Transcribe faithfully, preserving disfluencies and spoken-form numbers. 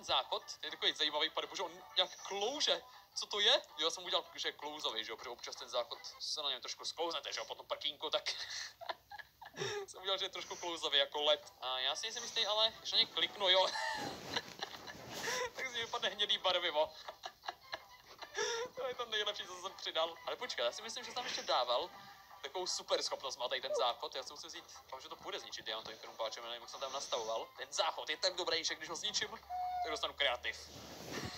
záchod, je takový zajímavý pade, protože on nějak klouže. Co to je? Jo, já jsem udělal, že je klouzavý, že jo, protože občas ten záchod se na něm trošku sklouznete, že jo, po tom parkínku, tak jsem udělal, že je trošku klouzavý jako led. A já si nejsem jistý, ale když na něj kliknu, jo, tak si vypadne hnědý barvivo. To je to nejlepší, co jsem přidal. Ale počkej, já si myslím, že jsem tam ještě dával takovou super schopnost má tady ten záchod. Já si musím vzít, vám, že to půjde zničit diamantovým krumpáčem, nevím, jak jsem tam nastavoval. Ten záchod je tak dobrý, že když ho zničím, tak dostanu kreativ.